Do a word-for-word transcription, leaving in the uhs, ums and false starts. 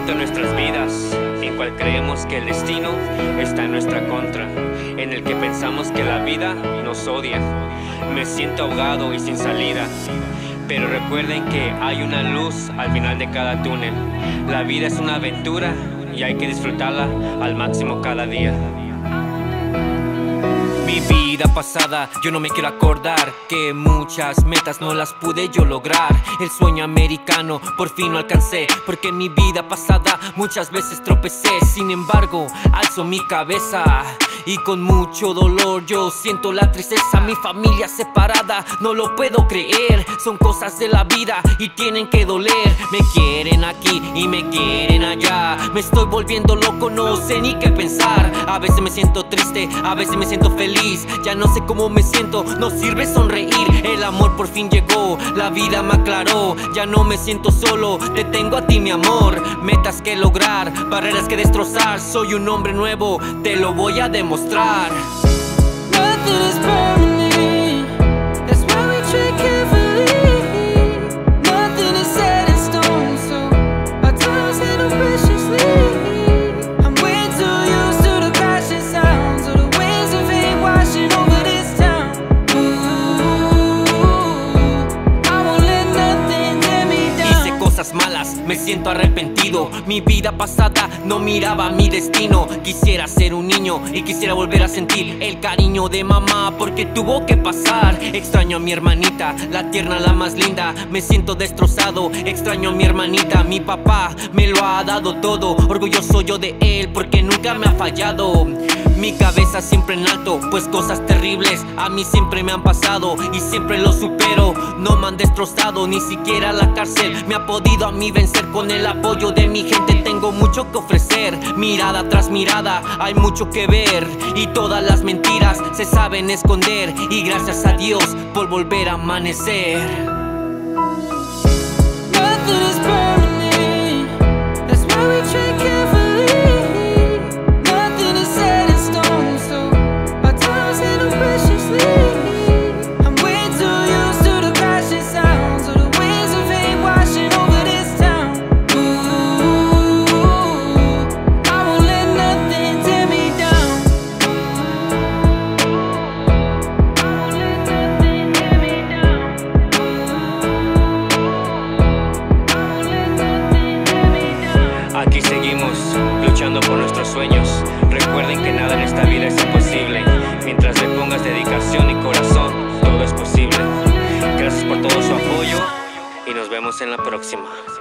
momento en nuestras vidas en cual creemos que el destino está en nuestra contra, en el que pensamos que la vida nos odia. Me siento ahogado y sin salida, pero recuerden que hay una luz al final de cada túnel. La vida es una aventura y hay que disfrutarla al máximo cada día. Mi vida pasada, yo no me quiero acordar que muchas metas no las pude yo lograr. El sueño americano por fin lo alcancé, porque en mi vida pasada muchas veces tropecé. Sin embargo, alzo mi cabeza y con mucho dolor yo siento la tristeza. Mi familia separada, no lo puedo creer. Son cosas de la vida y tienen que doler. Me quieren aquí y me quieren allá. Me estoy volviendo loco, no sé ni qué pensar. A veces me siento triste, a veces me siento feliz. Ya no sé cómo me siento, no sirve sonreír. El amor por fin llegó, la vida me aclaró. Ya no me siento solo, te tengo a ti mi amor. Metas que lograr, barreras que destrozar. Soy un hombre nuevo, te lo voy a demostrar. Nothing is permanent, that's why we tread carefully. Nothing is set in stone, so our times handle preciously. I'm way too used to the crashing sounds of the waves of hate washing over this town. Ooh, I won't let nothing tear me down. Hice cosas malas, me siento arrepentido. Mi vida pasada no miraba mi destino. Quisiera ser un niño y quisiera volver a sentir el cariño de mamá, porque tuvo que pasar. Extraño a mi hermanita, la tierna, la más linda. Me siento destrozado, extraño a mi hermanita. Mi papá me lo ha dado todo, orgulloso yo de él porque nunca me ha fallado. Mi cabeza siempre en alto, pues cosas terribles a mí siempre me han pasado y siempre lo supero. No me han destrozado, ni siquiera la cárcel me ha podido a mí vencer. Con el apoyo de mi gente tengo mucho que ofrecer. Mirada tras mirada hay mucho que ver y todas las mentiras se saben esconder. Y gracias a Dios por volver a amanecer. Nothing is permanent, that's why we tread carefully. Nothing is set in stone, so our times handle preciously. I'm way too used to the crashing sounds of the waves of hate washing over this town. Ooh, I won't let nothing tear me down. I won't let nothing tear me down. Aquí seguimos, luchando por nuestros sueños. Recuerden que nada en esta vida es imposible. Mientras le pongas dedicación y corazón, todo es posible. Gracias por todo su apoyo y nos vemos en la próxima.